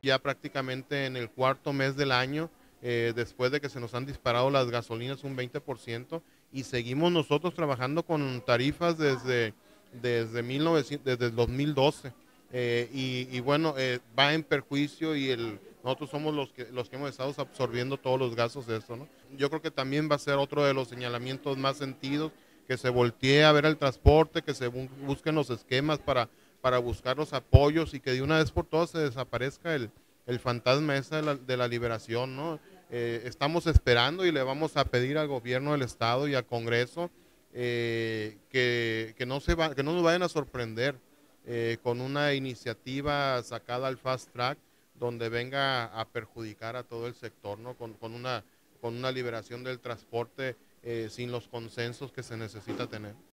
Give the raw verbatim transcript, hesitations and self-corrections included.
ya prácticamente en el cuarto mes del año, eh, después de que se nos han disparado las gasolinas un veinte por ciento, y seguimos nosotros trabajando con tarifas desde, desde, mil novecientos, desde el dos mil doce. Eh, y, y, bueno, eh, va en perjuicio y el, nosotros somos los que, los que hemos estado absorbiendo todos los gastos de esto, ¿no? Yo creo que también va a ser otro de los señalamientos más sentidos, que se voltee a ver el transporte, que se bu busquen los esquemas para, para buscar los apoyos y que de una vez por todas se desaparezca el, el fantasma ese de la, de la liberación, ¿no? Eh, estamos esperando y le vamos a pedir al gobierno del estado y al Congreso eh, que, que, no se va, que no nos vayan a sorprender eh, con una iniciativa sacada al fast track donde venga a perjudicar a todo el sector, ¿no? Con, con, una, con una liberación del transporte eh, sin los consensos que se necesita tener.